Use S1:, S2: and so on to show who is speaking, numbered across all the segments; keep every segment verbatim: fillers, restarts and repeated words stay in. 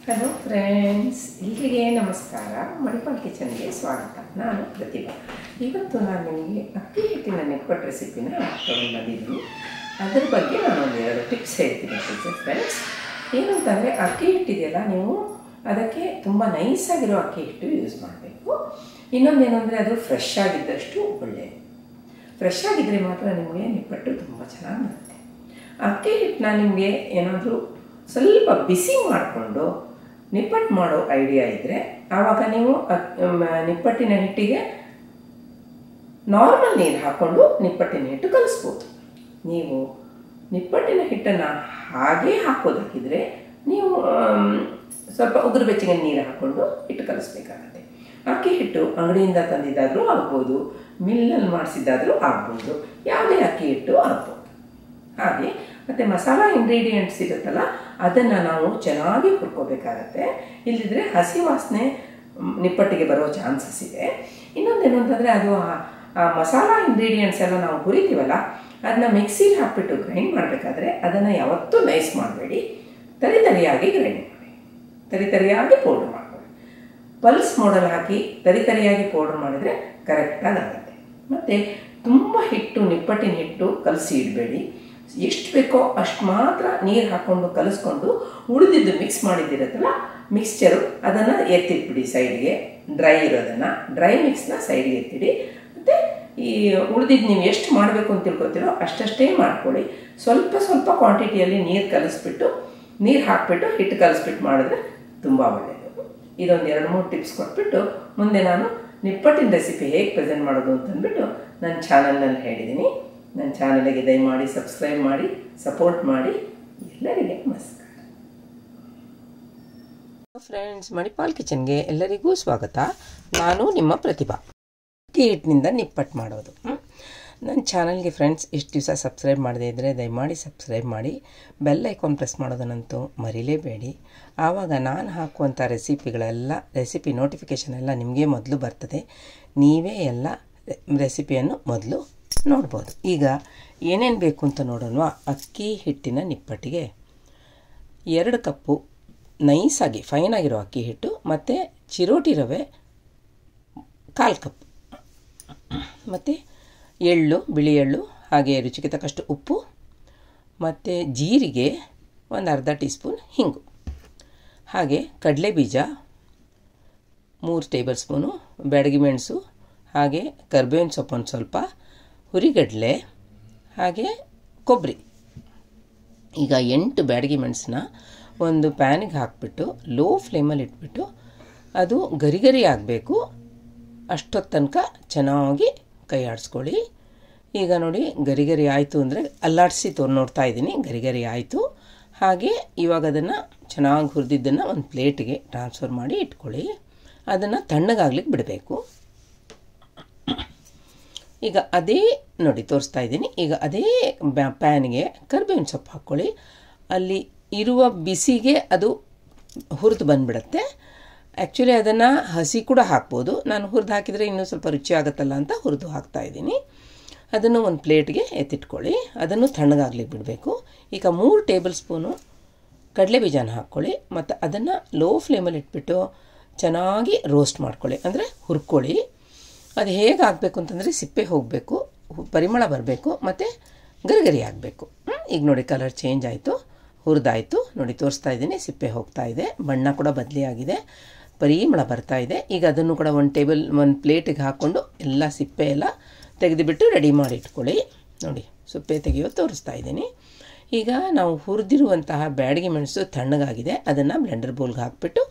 S1: Hello friends, ಇಲ್ಲಿಗೆ ನಮಸ್ಕಾರ. ಮಣಿಪಾಲ್ ಕಿಚನ್ಗೆ ಸ್ವಾಗತ. ನಾನು ಪ್ರತಿಭಾ. ಇವತ್ತು ನಾನು ನಿಮಗೆ ಅಕ್ಕಿ ಹಿಟ್ಟಿನ ನಿಪ್ಪಟ್ಟು ರೆಸಿಪಿನ ತಗೊಂಡು ಬಂದಿದ್ದೀನಿ. ಅದರ ಬಗ್ಗೆ ನಾನು ಒಂದು ಎರಡು ಟಿಪ್ಸ್ ಹೇಳ್ತೀನಿ ಫ್ರೆಂಡ್ಸ್. ಏನಂತಂದರೆ, ಅಕ್ಕಿ ಹಿಟ್ಟಿದೆಯಲ್ಲ, ನೀವು ಅದಕ್ಕೆ ತುಂಬ ನೈಸಾಗಿರೋ ಅಕ್ಕಿ ಹಿಟ್ಟು ಯೂಸ್ ಮಾಡಬೇಕು. ಇನ್ನೊಂದೇನು ಅಂದರೆ, ಅದು ಫ್ರೆಶ್ ಆಗಿದ್ದಷ್ಟು ಒಳ್ಳೆಯದು. ಫ್ರೆಶ್ ಆಗಿದ್ದರೆ ಮಾತ್ರ ನಿಮಗೆ ನಿಪ್ಪಟ್ಟು ತುಂಬ ಚೆನ್ನಾಗಿ ಬರುತ್ತೆ. ಅಕ್ಕಿ ಹಿಟ್ಟನ್ನ ನಿಮಗೆ ಏನಾದರೂ ಸ್ವಲ್ಪ ಬಿಸಿ ಮಾಡಿಕೊಂಡು ನಿಪ್ಪಟ್ಟು ಮಾಡೋ ಐಡಿಯಾ ಇದ್ದರೆ, ಆವಾಗ ನೀವು ನಿಪ್ಪಟ್ಟಿನ ಹಿಟ್ಟಿಗೆ ನಾರ್ಮಲ್ ನೀರು ಹಾಕ್ಕೊಂಡು ನಿಪ್ಪಟ್ಟಿನ ಹಿಟ್ಟು ಕಲಿಸ್ಬೋದು. ನೀವು ನಿಪ್ಪಟ್ಟಿನ ಹಿಟ್ಟನ್ನು ಹಾಗೇ ಹಾಕೋದಾಕಿದ್ರೆ ನೀವು ಸ್ವಲ್ಪ ಉಗುರು ಬೆಚ್ಚಗೆ ನೀರು ಹಾಕ್ಕೊಂಡು ಹಿಟ್ಟು ಕಲಿಸ್ಬೇಕಾಗತ್ತೆ. ಅಕ್ಕಿ ಹಿಟ್ಟು ಅಂಗಡಿಯಿಂದ ತಂದಿದ್ದಾದರೂ ಆಗ್ಬೋದು, ಮಿಲ್ಲಲ್ಲಿ ಮಾಡಿಸಿದ್ದಾದರೂ ಆಗ್ಬೋದು, ಯಾವುದೇ ಅಕ್ಕಿ ಹಿಟ್ಟು ಆಗ್ಬೋದು. ಹಾಗೆ ಮತ್ತು ಮಸಾಲ ಇಂಗ್ರೀಡಿಯೆಂಟ್ಸ್ ಇರುತ್ತಲ್ಲ, ಅದನ್ನು ನಾವು ಚೆನ್ನಾಗಿ ಹುರ್ಕೋಬೇಕಾಗತ್ತೆ. ಇಲ್ಲದಿದ್ದರೆ ಹಸಿ ವಾಸನೆ ನಿಪ್ಪಟ್ಟಿಗೆ ಬರೋ ಚಾನ್ಸಸ್ ಇದೆ. ಇನ್ನೊಂದೇನು ಅಂತಂದರೆ, ಅದು ಆ ಮಸಾಲ ಇಂಗ್ರೀಡಿಯೆಂಟ್ಸ್ ಎಲ್ಲ ನಾವು ಹುರಿತೀವಲ್ಲ, ಅದನ್ನ ಮಿಕ್ಸಿಗೆ ಹಾಕಿಬಿಟ್ಟು ಗ್ರೈಂಡ್ ಮಾಡಬೇಕಾದ್ರೆ ಅದನ್ನು ಯಾವತ್ತೂ ನೈಸ್ ಮಾಡಬೇಡಿ. ತರಿ ತರಿಯಾಗಿ ಗ್ರೈಂಡ್ ಮಾಡಿ, ತರಿ ತರಿಯಾಗಿ ಪೌಡ್ರ್ ಮಾಡ್ಕೊಳ್ಳಿ. ಪಲ್ಸ್ ಮೋಡಲ್ಲಿ ಹಾಕಿ ತರಿ ತರಿಯಾಗಿ ಪೌಡ್ರ್ ಮಾಡಿದರೆ ಕರೆಕ್ಟಾಗಿ ಆಗುತ್ತೆ. ಮತ್ತು ತುಂಬ ಹಿಟ್ಟು, ನಿಪ್ಪಟ್ಟಿನ ಹಿಟ್ಟು ಕಲಸಿ ಇಡಬೇಡಿ. ಎಷ್ಟು ಬೇಕೋ ಅಷ್ಟು ಮಾತ್ರ ನೀರು ಹಾಕ್ಕೊಂಡು ಕಲಿಸ್ಕೊಂಡು ಉಳಿದಿದ್ದು ಮಿಕ್ಸ್ ಮಾಡಿದ್ದಿರುತ್ತಲ್ಲ ಮಿಕ್ಸ್ಚರು, ಅದನ್ನು ಎತ್ತಿಟ್ಬಿಡಿ ಸೈಡ್ಗೆ. ಡ್ರೈ ಇರೋದನ್ನು ಡ್ರೈ ಮಿಕ್ಸ್ನ ಸೈಡ್ಗೆ ಎತ್ತಿಡಿ. ಮತ್ತು ಈ ಉಳಿದಿದ್ದು ನೀವು ಎಷ್ಟು ಮಾಡಬೇಕು ಅಂತ ತಿಳ್ಕೊತೀರೋ ಅಷ್ಟಷ್ಟೇ ಮಾಡ್ಕೊಳ್ಳಿ. ಸ್ವಲ್ಪ ಸ್ವಲ್ಪ ಕ್ವಾಂಟಿಟಿಯಲ್ಲಿ ನೀರು ಕಲಿಸ್ಬಿಟ್ಟು ನೀರು ಹಾಕಿಬಿಟ್ಟು ಹಿಟ್ಟು ಕಲಿಸ್ಬಿಟ್ಟು ಮಾಡಿದ್ರೆ ತುಂಬ ಒಳ್ಳೆಯದು. ಇದೊಂದು ಎರಡು ಮೂರು ಟಿಪ್ಸ್ ಕೊಟ್ಬಿಟ್ಟು ಮುಂದೆ ನಾನು ನಿಪ್ಪಟ್ಟಿನ ರೆಸಿಪಿ ಹೇಗೆ ಪ್ರೆಸೆಂಟ್ ಮಾಡೋದು ಅಂತಂದ್ಬಿಟ್ಟು ನನ್ನ ಚಾನಲ್ನಲ್ಲಿ ಹೇಳಿದ್ದೀನಿ. ನನ್ನ ಚಾನಲ್ಗೆ ದಯಮಾಡಿ ಸಬ್ಸ್ಕ್ರೈಬ್ ಮಾಡಿ, ಸಪೋರ್ಟ್ ಮಾಡಿ. ಎಲ್ಲರಿಗೆ ನಮಸ್ಕಾರ. ಫ್ರೆಂಡ್ಸ್, ಮಣಿಪಾಲ್ ಕಿಚನ್ಗೆ ಎಲ್ಲರಿಗೂ ಸ್ವಾಗತ. ನಾನು ನಿಮ್ಮ ಪ್ರತಿಭಾ. ಅಕ್ಕಿ ಹಿಟ್ಟಿನಿಂದ ನಿಪ್ಪಟ್ಟು ಮಾಡೋದು. ನನ್ನ ಚಾನಲ್ಗೆ ಫ್ರೆಂಡ್ಸ್ ಇಷ್ಟು ದಿವಸ ಸಬ್ಸ್ಕ್ರೈಬ್ ಮಾಡದೇ ಇದ್ದರೆ ದಯಮಾಡಿ ಸಬ್ಸ್ಕ್ರೈಬ್ ಮಾಡಿ, ಬೆಲ್ ಐಕಾನ್ ಪ್ರೆಸ್ ಮಾಡೋದನ್ನಂತೂ ಮರಿಲೇಬೇಡಿ. ಆವಾಗ ನಾನು ಹಾಕುವಂಥ ರೆಸಿಪಿಗಳೆಲ್ಲ ರೆಸಿಪಿ ನೋಟಿಫಿಕೇಷನ್ ಎಲ್ಲ ನಿಮಗೆ ಮೊದಲು ಬರ್ತದೆ. ನೀವೇ ಎಲ್ಲ ರೆಸಿಪಿಯನ್ನು ಮೊದಲು ನೋಡ್ಬೋದು. ಈಗ ಏನೇನು ಬೇಕು ಅಂತ ನೋಡೋಣ. ಅಕ್ಕಿ ಹಿಟ್ಟಿನ ನಿಪ್ಪಟ್ಟಿಗೆ ಎರಡು ಕಪ್ಪು ನೈಸಾಗಿ ಫೈನಾಗಿರೋ ಅಕ್ಕಿ ಹಿಟ್ಟು, ಮತ್ತು ಚಿರೋಟಿ ರವೆ ಕಾಲು ಕಪ್, ಮತ್ತು ಎಳ್ಳು, ಬಿಳಿ ಎಳ್ಳು, ಹಾಗೆ ರುಚಿಗೆ ತಕ್ಕಷ್ಟು ಉಪ್ಪು, ಮತ್ತು ಜೀರಿಗೆ ಒಂದು ಅರ್ಧ ಟೀ ಸ್ಪೂನ್ ಹಿಂಗು, ಹಾಗೆ ಕಡಲೆ ಬೀಜ ಮೂರು ಟೇಬಲ್ ಸ್ಪೂನು, ಬ್ಯಾಡಗಿ ಮೆಣಸು, ಹಾಗೆ ಕರ್ಬೇವಿನ ಸೊಪ್ಪು ಒಂದು ಸ್ವಲ್ಪ, ಹುರಿಗಡಲೆ, ಹಾಗೆ ಕೊಬ್ಬರಿ. ಈಗ ಎಂಟು ಬ್ಯಾಡಗಿ ಮೆಣಸನ್ನ ಒಂದು ಪ್ಯಾನಿಗೆ ಹಾಕಿಬಿಟ್ಟು ಲೋ ಫ್ಲೇಮಲ್ಲಿ ಇಟ್ಬಿಟ್ಟು ಅದು ಗರಿ ಗರಿ ಆಗಬೇಕು. ಅಷ್ಟೊತ್ತು ತನಕ ಚೆನ್ನಾಗಿ ಕೈ ಆಡಿಸ್ಕೊಳ್ಳಿ. ಈಗ ನೋಡಿ, ಗರಿ ಗರಿ ಆಯಿತು ಅಂದರೆ ಅಲ್ಲಾಡಿಸಿ ತೋರ್ ನೋಡ್ತಾ ಇದ್ದೀನಿ, ಗರಿ ಗರಿ ಆಯಿತು. ಹಾಗೆ ಇವಾಗ ಅದನ್ನು ಚೆನ್ನಾಗಿ ಹುರಿದಿದ್ದನ್ನು ಒಂದು ಪ್ಲೇಟಿಗೆ ಟ್ರಾನ್ಸ್ಫರ್ ಮಾಡಿ ಇಟ್ಕೊಳ್ಳಿ. ಅದನ್ನು ತಣ್ಣಗಾಗ್ಲಿಕ್ಕೆ ಬಿಡಬೇಕು. ಈಗ ಅದೇ ನೋಡಿ ತೋರಿಸ್ತಾ ಇದ್ದೀನಿ. ಈಗ ಅದೇ ಬ್ಯಾ ಪ್ಯಾನ್ಗೆ ಕರ್ಬೇವಿನ ಸೊಪ್ಪು ಹಾಕ್ಕೊಳ್ಳಿ. ಅಲ್ಲಿ ಇರುವ ಬಿಸಿಗೆ ಅದು ಹುರಿದು ಬಂದುಬಿಡುತ್ತೆ. ಆ್ಯಕ್ಚುಲಿ ಅದನ್ನು ಹಸಿ ಕೂಡ ಹಾಕ್ಬೋದು. ನಾನು ಹುರಿದು ಹಾಕಿದರೆ ಇನ್ನೂ ಸ್ವಲ್ಪ ರುಚಿ ಆಗುತ್ತಲ್ಲ ಅಂತ ಹುರಿದು ಹಾಕ್ತಾಯಿದ್ದೀನಿ. ಅದನ್ನು ಒಂದು ಪ್ಲೇಟ್ಗೆ ಎತ್ತಿಟ್ಕೊಳ್ಳಿ. ಅದನ್ನು ತಣ್ಣಗಾಗ್ಲಿಕ್ಕೆ ಬಿಡಬೇಕು. ಈಗ ಮೂರು ಟೇಬಲ್ ಸ್ಪೂನು ಕಡಲೆ ಬೀಜನ ಹಾಕ್ಕೊಳ್ಳಿ, ಮತ್ತು ಅದನ್ನು ಲೋ ಫ್ಲೇಮಲ್ಲಿ ಇಟ್ಬಿಟ್ಟು ಚೆನ್ನಾಗಿ ರೋಸ್ಟ್ ಮಾಡ್ಕೊಳ್ಳಿ, ಅಂದರೆ ಹುರ್ಕೊಳ್ಳಿ. ಅದು ಹೇಗೆ ಆಗಬೇಕು ಅಂತಂದರೆ, ಸಿಪ್ಪೆ ಹೋಗಬೇಕು, ಪರಿಮಳ ಬರಬೇಕು, ಮತ್ತು ಗರಿಗರಿ ಆಗಬೇಕು. ಈಗ ನೋಡಿ, ಕಲರ್ ಚೇಂಜ್ ಆಯಿತು, ಹುರಿದಾಯಿತು. ನೋಡಿ ತೋರಿಸ್ತಾ ಇದ್ದೀನಿ, ಸಿಪ್ಪೆ ಹೋಗ್ತಾ ಇದೆ, ಬಣ್ಣ ಕೂಡ ಬದಲಿ ಆಗಿದೆ, ಪರಿಮಳ ಬರ್ತಾ ಇದೆ. ಈಗ ಅದನ್ನು ಕೂಡ ಒಂದು ಟೇಬಲ್ ಒಂದು ಪ್ಲೇಟಿಗೆ ಹಾಕ್ಕೊಂಡು ಎಲ್ಲ ಸಿಪ್ಪೆ ಎಲ್ಲ ತೆಗೆದುಬಿಟ್ಟು ರೆಡಿ ಮಾಡಿ ಇಟ್ಕೊಳ್ಳಿ. ನೋಡಿ, ಸಿಪ್ಪೆ ತೆಗೆಯೋದು ತೋರಿಸ್ತಾ ಇದ್ದೀನಿ. ಈಗ ನಾವು ಹುರಿದಿರುವಂತಹ ಬ್ಯಾಡಗಿ ಮೆಣಸು ತಣ್ಣಗಾಗಿದೆ. ಅದನ್ನು ಬ್ಲೆಂಡರ್ ಬೌಲ್ಗೆ ಹಾಕಿಬಿಟ್ಟು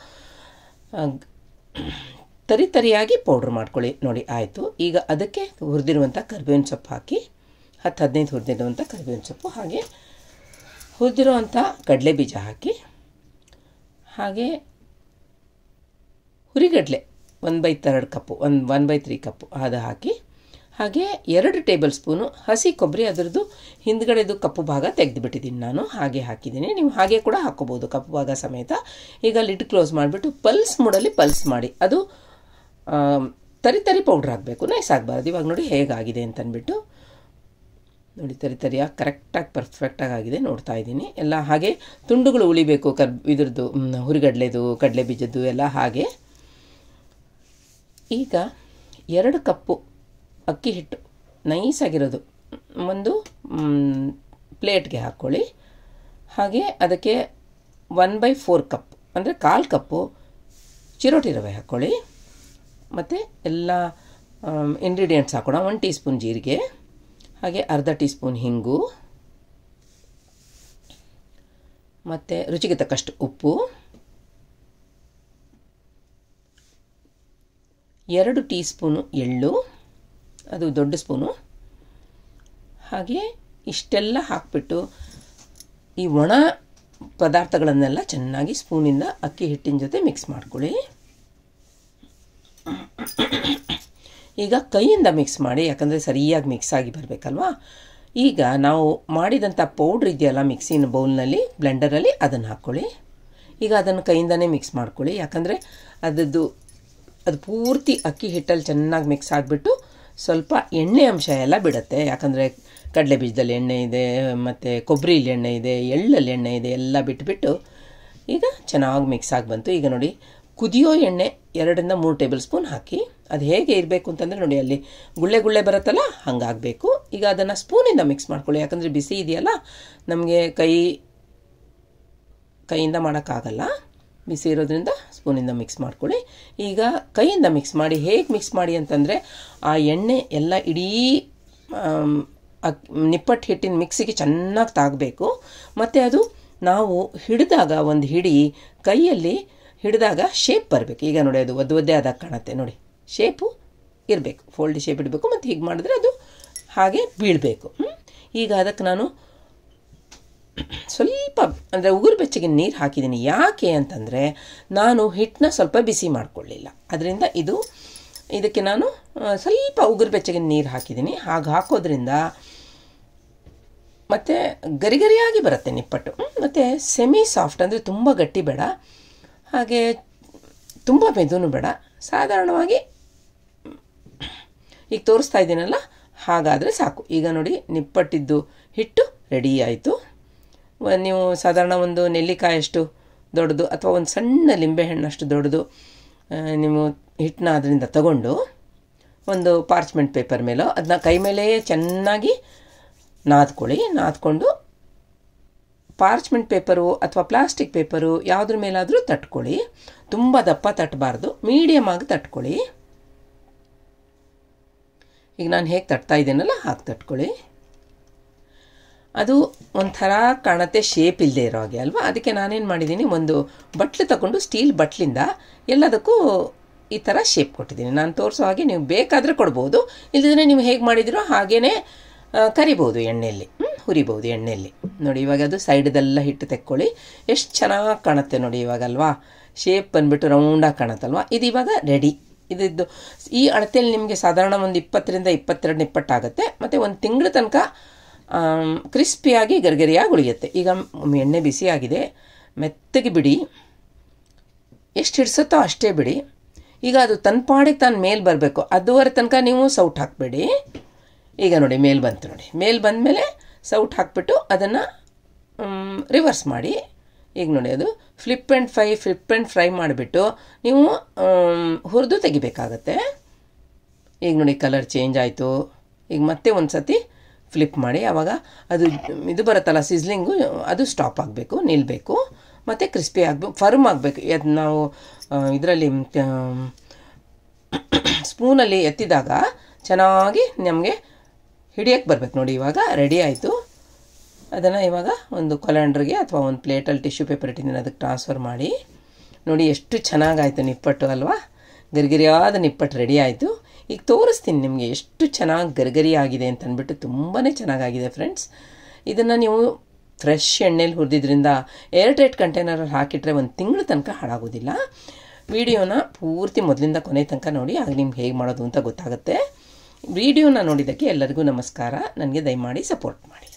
S1: ತರಿ ತರಿಯಾಗಿ ಪೌಡ್ರ್ ಮಾಡ್ಕೊಳ್ಳಿ. ನೋಡಿ ಆಯಿತು. ಈಗ ಅದಕ್ಕೆ ಹುರಿದಿರುವಂಥ ಕರಿಬೇವಿನ ಸೊಪ್ಪು ಹಾಕಿ, ಹತ್ತು ಹದಿನೈದು ಹುರಿದಿರುವಂಥ ಕರಿಬೇವಿನ ಸೊಪ್ಪು, ಹಾಗೆ ಹುರಿದಿರುವಂಥ ಕಡಲೆ ಬೀಜ ಹಾಕಿ, ಹಾಗೆ ಹುರಿಗಡಲೆ ಒನ್ ಬೈ ತರ್ಡ್ ಕಪ್ಪು ಒಂದು ಒನ್ ಬೈ ತ್ರೀ ಕಪ್ಪು ಅದು ಹಾಕಿ, ಹಾಗೆ ಎರಡು ಟೇಬಲ್ ಸ್ಪೂನು ಹಸಿ ಕೊಬ್ಬರಿ, ಅದರದ್ದು ಹಿಂದ್ಗಡೆದು ಕಪ್ಪು ಭಾಗ ತೆಗೆದುಬಿಟ್ಟಿದ್ದೀನಿ ನಾನು, ಹಾಗೆ ಹಾಕಿದ್ದೀನಿ. ನೀವು ಹಾಗೆ ಕೂಡ ಹಾಕ್ಕೋಬೋದು ಕಪ್ಪು ಭಾಗ ಸಮೇತ. ಈಗ ಲಿಡ್ ಕ್ಲೋಸ್ ಮಾಡಿಬಿಟ್ಟು ಪಲ್ಸ್ ಮೂಡಲ್ಲಿ ಪಲ್ಸ್ ಮಾಡಿ, ಅದು ತರಿ ತರಿ ಪೌಡ್ರ್ ಹಾಕಬೇಕು, ನೈಸ್ ಆಗಬಾರ್ದು. ಇವಾಗ ನೋಡಿ ಹೇಗಾಗಿದೆ ಅಂತಂದ್ಬಿಟ್ಟು ನೋಡಿ ತರಿ ತರಿಯಾಗಿ ಕರೆಕ್ಟಾಗಿ ಪರ್ಫೆಕ್ಟಾಗಿ ಆಗಿದೆ, ನೋಡ್ತಾ ಇದ್ದೀನಿ. ಎಲ್ಲ ಹಾಗೆ ತುಂಡುಗಳು ಉಳಿಬೇಕು, ಕರ್ ಇದ್ರದ್ದು ಹುರಿಗಡಲೆದು ಕಡಲೆ ಬೀಜದ್ದು ಎಲ್ಲ ಹಾಗೆ. ಈಗ ಎರಡು ಕಪ್ಪು ಅಕ್ಕಿ ಹಿಟ್ಟು ನೈಸಾಗಿರೋದು ಒಂದು ಪ್ಲೇಟ್ಗೆ ಹಾಕ್ಕೊಳ್ಳಿ. ಹಾಗೆ ಅದಕ್ಕೆ ಒನ್ ಬೈ ಫೋರ್ ಕಪ್ ಅಂದರೆ ಕಾಲು ಕಪ್ಪು ಚಿರೋಟಿ ರವೆ ಹಾಕ್ಕೊಳ್ಳಿ. ಮತ್ತು ಎಲ್ಲ ಇಂಗ್ರೀಡಿಯೆಂಟ್ಸ್ ಹಾಕೋಣ. ಒನ್ ಟೀ ಸ್ಪೂನ್ ಜೀರಿಗೆ, ಹಾಗೆ ಅರ್ಧ ಟೀ ಸ್ಪೂನ್ ಹಿಂಗು, ಮತ್ತು ರುಚಿಗೆ ತಕ್ಕಷ್ಟು ಉಪ್ಪು, ಎರಡು ಟೀ ಸ್ಪೂನು ಎಳ್ಳು, ಅದು ದೊಡ್ಡ ಸ್ಪೂನು. ಹಾಗೆ ಇಷ್ಟೆಲ್ಲ ಹಾಕಿಬಿಟ್ಟು ಈ ಒಣ ಪದಾರ್ಥಗಳನ್ನೆಲ್ಲ ಚೆನ್ನಾಗಿ ಸ್ಪೂನಿಂದ ಅಕ್ಕಿ ಹಿಟ್ಟಿನ ಜೊತೆ ಮಿಕ್ಸ್ ಮಾಡ್ಕೊಳ್ಳಿ. ಈಗ ಕೈಯಿಂದ ಮಿಕ್ಸ್ ಮಾಡಿ, ಯಾಕಂದರೆ ಸರಿಯಾಗಿ ಮಿಕ್ಸ್ ಆಗಿ ಬರಬೇಕಲ್ವಾ. ಈಗ ನಾವು ಮಾಡಿದಂಥ ಪೌಡ್ರ್ ಇದೆಯಲ್ಲ ಮಿಕ್ಸಿನ ಬೌಲ್ನಲ್ಲಿ, ಬ್ಲೆಂಡರಲ್ಲಿ, ಅದನ್ನು ಹಾಕ್ಕೊಳ್ಳಿ. ಈಗ ಅದನ್ನು ಕೈಯಿಂದನೇ ಮಿಕ್ಸ್ ಮಾಡ್ಕೊಳ್ಳಿ, ಯಾಕಂದರೆ ಅದದ್ದು ಅದು ಪೂರ್ತಿ ಅಕ್ಕಿ ಹಿಟ್ಟಲ್ಲಿ ಚೆನ್ನಾಗಿ ಮಿಕ್ಸ್ ಆಗಿಬಿಟ್ಟು ಸ್ವಲ್ಪ ಎಣ್ಣೆ ಅಂಶ ಎಲ್ಲ ಬಿಡುತ್ತೆ. ಯಾಕಂದರೆ ಕಡಲೆ ಬೀಜದಲ್ಲಿ ಎಣ್ಣೆ ಇದೆ, ಮತ್ತು ಕೊಬ್ಬರಿಲಿ ಎಣ್ಣೆ ಇದೆ, ಎಳ್ಳಲ್ಲಿ ಎಣ್ಣೆ ಇದೆ, ಎಲ್ಲ ಬಿಟ್ಬಿಟ್ಟು ಈಗ ಚೆನ್ನಾಗಿ ಮಿಕ್ಸ್ ಆಗಿ ಬಂತು. ಈಗ ನೋಡಿ ಕುದಿಯೋ ಎಣ್ಣೆ ಎರಡರಿಂದ ಮೂರು ಟೇಬಲ್ ಸ್ಪೂನ್ ಹಾಕಿ. ಅದು ಹೇಗೆ ಇರಬೇಕು ಅಂತಂದರೆ ನೋಡಿ ಅಲ್ಲಿ ಗುಳ್ಳೆ ಗುಳ್ಳೆ ಬರುತ್ತಲ್ಲ ಹಂಗಾಗಬೇಕು. ಈಗ ಅದನ್ನು ಸ್ಪೂನಿಂದ ಮಿಕ್ಸ್ ಮಾಡ್ಕೊಳ್ಳಿ, ಯಾಕಂದರೆ ಬಿಸಿ ಇದೆಯಲ್ಲ, ನಮಗೆ ಕೈ ಕೈಯಿಂದ ಮಾಡೋಕ್ಕಾಗಲ್ಲ, ಬಿಸಿ ಇರೋದ್ರಿಂದ ಸ್ಪೂನಿಂದ ಮಿಕ್ಸ್ ಮಾಡ್ಕೊಳ್ಳಿ. ಈಗ ಕೈಯಿಂದ ಮಿಕ್ಸ್ ಮಾಡಿ, ಹೇಗೆ ಮಿಕ್ಸ್ ಮಾಡಿ ಅಂತಂದರೆ ಆ ಎಣ್ಣೆ ಎಲ್ಲ ಇಡೀ ನಿಪ್ಪಟ್ಟು ಹಿಟ್ಟಿನ ಮಿಕ್ಸಿಗೆ ಚೆನ್ನಾಗಿ ತಾಗಬೇಕು. ಮತ್ತು ಅದು ನಾವು ಹಿಡಿದಾಗ ಒಂದು ಹಿಡಿ ಕೈಯಲ್ಲಿ ಹಿಡಿದಾಗ ಶೇಪ್ ಬರಬೇಕು. ಈಗ ನೋಡಿ ಅದು ಒದ್ದು ಒದ್ದೆ ಆದಾಗ ಕಾಣುತ್ತೆ ನೋಡಿ, ಶೇಪು ಇರಬೇಕು, ಫೋಲ್ಡ್ ಶೇಪ್ ಇಡಬೇಕು. ಮತ್ತು ಹೀಗೆ ಮಾಡಿದ್ರೆ ಅದು ಹಾಗೆ ಬೀಳಬೇಕು. ಈಗ ಅದಕ್ಕೆ ನಾನು ಸ್ವಲ್ಪ ಅಂದರೆ ಉಗುರು ಬೆಚ್ಚಗೆ ನೀರು ಹಾಕಿದ್ದೀನಿ. ಯಾಕೆ ಅಂತಂದರೆ ನಾನು ಹಿಟ್ಟನ್ನ ಸ್ವಲ್ಪ ಬಿಸಿ ಮಾಡಿಕೊಳ್ಳಿಲ್ಲ, ಅದರಿಂದ ಇದು ಇದಕ್ಕೆ ನಾನು ಸ್ವಲ್ಪ ಉಗುರು ಬೆಚ್ಚಗೆ ನೀರು ಹಾಕಿದ್ದೀನಿ. ಹಾಗೆ ಹಾಕೋದ್ರಿಂದ ಮತ್ತು ಗರಿಗರಿಯಾಗಿ ಬರುತ್ತೆ ನಿಪ್ಪಟ್ಟು. ಮತ್ತು ಸೆಮಿ ಸಾಫ್ಟ್ ಅಂದರೆ ತುಂಬ ಗಟ್ಟಿ ಬೇಡ, ಹಾಗೆ ತುಂಬ ಮೆದುನು ಬೇಡ, ಸಾಧಾರಣವಾಗಿ ಈಗ ತೋರಿಸ್ತಾ ಇದ್ದೀನಲ್ಲ ಹಾಗಾದರೆ ಸಾಕು. ಈಗ ನೋಡಿ ನಿಪ್ಪಟ್ಟಿದ್ದು ಹಿಟ್ಟು ರೆಡಿ ಆಯಿತು. ನೀವು ಸಾಧಾರಣ ಒಂದು ನೆಲ್ಲಿಕಾಯಷ್ಟು ದೊಡ್ಡದು ಅಥವಾ ಒಂದು ಸಣ್ಣ ಲಿಂಬೆಹಣ್ಣಷ್ಟು ದೊಡ್ಡದು ನೀವು ಹಿಟ್ಟನ್ನ ಅದರಿಂದ ತಗೊಂಡು ಒಂದು ಪಾರ್ಚ್ಮೆಂಟ್ ಪೇಪರ್ ಮೇಲೋ ಅದನ್ನ ಕೈ ಮೇಲೆ ಚೆನ್ನಾಗಿ ನಾದ್ಕೊಳ್ಳಿ. ನಾದ್ಕೊಂಡು ಪಾರ್ಚ್ಮೆಂಟ್ ಪೇಪರು ಅಥವಾ ಪ್ಲಾಸ್ಟಿಕ್ ಪೇಪರು ಯಾವುದ್ರ ಮೇಲಾದರೂ ತಟ್ಕೊಳ್ಳಿ. ತುಂಬ ದಪ್ಪ ತಟ್ಟಬಾರ್ದು, ಮೀಡಿಯಮ್ ಆಗಿ ತಟ್ಕೊಳ್ಳಿ. ಈಗ ನಾನು ಹೇಗೆ ತಟ್ತಾ ಇದ್ದೀನಲ್ಲ ಹಾಗೆ ತಟ್ಕೊಳ್ಳಿ. ಅದು ಒಂಥರ ಕಾಣುತ್ತೆ, ಶೇಪ್ ಇಲ್ಲದೆ ಇರೋ ಹಾಗೆ ಅಲ್ವಾ. ಅದಕ್ಕೆ ನಾನೇನು ಮಾಡಿದ್ದೀನಿ, ಒಂದು ಬಟ್ಲು ತಗೊಂಡು ಸ್ಟೀಲ್ ಬಟ್ಲಿಂದ ಎಲ್ಲದಕ್ಕೂ ಈ ಥರ ಶೇಪ್ ಕೊಟ್ಟಿದ್ದೀನಿ. ನಾನು ತೋರಿಸೋ ಹಾಗೆ ನೀವು ಬೇಕಾದರೆ ಕೊಡ್ಬೋದು, ಇಲ್ಲದಿದ್ರೆ ನೀವು ಹೇಗೆ ಮಾಡಿದಿರೋ ಹಾಗೇ ಕರಿಬೋದು, ಎಣ್ಣೆಯಲ್ಲಿ ಹುರಿಬೋದು ಎಣ್ಣೆಯಲ್ಲಿ. ನೋಡಿ ಇವಾಗ ಅದು ಸೈಡದೆಲ್ಲ ಹಿಟ್ಟು ತೆಕ್ಕೊಳ್ಳಿ. ಎಷ್ಟು ಚೆನ್ನಾಗಿ ಕಾಣುತ್ತೆ ನೋಡಿ ಇವಾಗಲ್ವಾ, ಶೇಪ್ ಬಂದುಬಿಟ್ಟು ರೌಂಡಾಗಿ ಕಾಣುತ್ತಲ್ವ. ಇದು ಇವಾಗ ರೆಡಿ. ಇದಿದ್ದು ಈ ಅಳತೆಯಲ್ಲಿ ನಿಮಗೆ ಸಾಧಾರಣ ಒಂದು ಇಪ್ಪತ್ತರಿಂದ ಇಪ್ಪತ್ತೆರಡು ನಿಪ್ಪಟ್ಟಾಗುತ್ತೆ. ಮತ್ತು ಒಂದು ತಿಂಗಳ ತನಕ ಕ್ರಿಸ್ಪಿಯಾಗಿ ಗರಿಗರಿಯಾಗಿ ಉಳಿಯುತ್ತೆ. ಈಗ ಎಣ್ಣೆ ಬಿಸಿ ಆಗಿದೆ, ಮೆತ್ತಗೆ ಬಿಡಿ, ಎಷ್ಟು ಹಿಡಿಸುತ್ತೋ ಅಷ್ಟೇ ಬಿಡಿ. ಈಗ ಅದು ತನ್ನ ಪಾಡಿಗೆ ತಾನು ಮೇಲೆ ಬರಬೇಕು, ಅದುವರೆ ತನಕ ನೀವು ಸೌಟ್ ಹಾಕಬೇಡಿ. ಈಗ ನೋಡಿ ಮೇಲೆ ಬಂತು ನೋಡಿ, ಮೇಲೆ ಬಂದಮೇಲೆ ಸೌಟ್ ಹಾಕಿಬಿಟ್ಟು ಅದನ್ನು ರಿವರ್ಸ್ ಮಾಡಿ. ಈಗ ನೋಡಿ ಅದು flip and fry flip and fry ಮಾಡಿಬಿಟ್ಟು ನೀವು ಹುರಿದು ತೆಗಿಬೇಕಾಗತ್ತೆ. ಈಗ ನೋಡಿ ಕಲರ್ ಚೇಂಜ್ ಆಯಿತು. ಈಗ ಮತ್ತೆ ಒಂದು ಸತಿ ಫ್ಲಿಪ್ ಮಾಡಿ, ಆವಾಗ ಅದು ಇದು ಬರುತ್ತಲ್ಲ ಸಿಸ್ಲಿಂಗು, ಅದು ಸ್ಟಾಪ್ ಆಗಬೇಕು, ನಿಲ್ಲಬೇಕು. ಮತ್ತು ಕ್ರಿಸ್ಪಿ ಆಗಬೇಕು, ಫರ್ಮ್ ಆಗಬೇಕು. ಅದು ನಾವು ಇದರಲ್ಲಿ ಸ್ಪೂನಲ್ಲಿ ಎತ್ತಿದಾಗ ಚೆನ್ನಾಗಿ ನಮಗೆ ಹಿಡಿಯೋಕ್ಕೆ ಬರಬೇಕು ನೋಡಿ. ಇವಾಗ ರೆಡಿ ಆಯಿತು. ಅದನ್ನು ಇವಾಗ ಒಂದು ಕೊಲ್ಯಾಂಡ್ರಿಗೆ ಅಥವಾ ಒಂದು ಪ್ಲೇಟಲ್ಲಿ ಟಿಶ್ಯೂ ಪೇಪರ್ ಇಟ್ಟಿದ್ದೀನಿ, ಅದಕ್ಕೆ ಟ್ರಾನ್ಸ್ಫರ್ ಮಾಡಿ. ನೋಡಿ ಎಷ್ಟು ಚೆನ್ನಾಗಾಯಿತು ನಿಪ್ಪಟ್ಟು ಅಲ್ವಾ. ಗರಿಗರಿಯಾದ ನಿಪ್ಪಟ್ಟು ರೆಡಿ ಆಯಿತು. ಈಗ ತೋರಿಸ್ತೀನಿ ನಿಮಗೆ ಎಷ್ಟು ಚೆನ್ನಾಗಿ ಗರಿಗರಿ ಆಗಿದೆ ಅಂತ ಅಂದ್ಬಿಟ್ಟು. ತುಂಬಾ ಚೆನ್ನಾಗಾಗಿದೆ ಫ್ರೆಂಡ್ಸ್. ಇದನ್ನು ನೀವು ಫ್ರೆಶ್ ಎಣ್ಣೆಲಿ ಹುರಿದಿದ್ರಿಂದ ಏರ್ ಟೈಟ್ ಕಂಟೈನರಲ್ಲಿ ಹಾಕಿಟ್ರೆ ಒಂದು ತಿಂಗಳ ತನಕ ಹಾಳಾಗೋದಿಲ್ಲ. ವಿಡಿಯೋನ ಪೂರ್ತಿ ಮೊದಲಿಂದ ಕೊನೆ ತನಕ ನೋಡಿ, ಆಗ ನಿಮ್ಗೆ ಹೇಗೆ ಮಾಡೋದು ಅಂತ ಗೊತ್ತಾಗುತ್ತೆ. ವಿಡಿಯೋನ ನೋಡಿದ್ದಕ್ಕೆ ಎಲ್ಲರಿಗೂ ನಮಸ್ಕಾರ. ನನಗೆ ದಯಮಾಡಿ ಸಪೋರ್ಟ್ ಮಾಡಿ.